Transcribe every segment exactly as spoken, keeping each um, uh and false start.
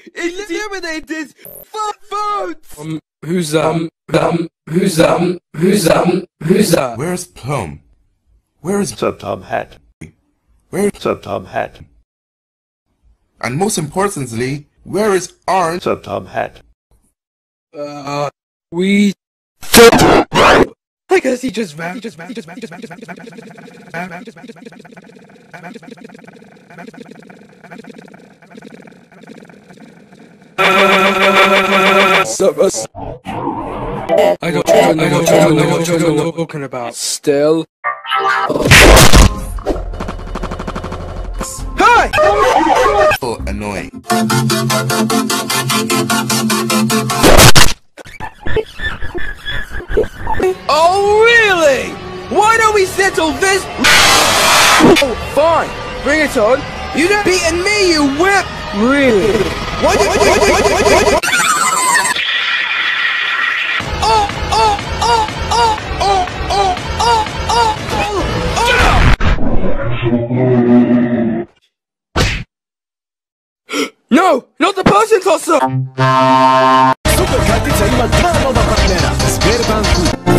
Eliminate this! Fuck votes! Um, who's um, um, who's um, who's um, who's uh? Where's Plum? Where is What's up, Tom Hat? Where's What's up, Tom Hat? and most importantly, where is Orange? What's up, Tom Hat? Uh, we. I guess he just ran. He just ran. He just ran. He just ran. He just ran. He just ran. He just ran. He just ran. He just ran. He just ran. I don't know. I don't know. I don't know what you're talking about. Still. Hi! Oh, annoying. Oh, really? Why don't we settle this? Oh, fine. Bring it on. You done beaten me, you whip! Really? What? What? What? What? What? What? What? Oh! Oh! Oh! Oh! Oh! Oh! Oh! Oh! Oh! No! Not the person tosser! Super Cattica ima dva nova partnera, Sberbank.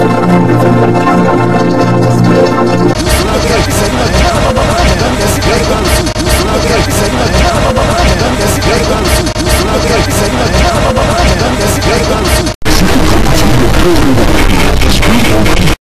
Super Cattica ima dva nova partnera, Sberbank. Super Cattica ima dva nova partnera, Sberbank. Super Cattica ima dva nova partnera, Sberbank.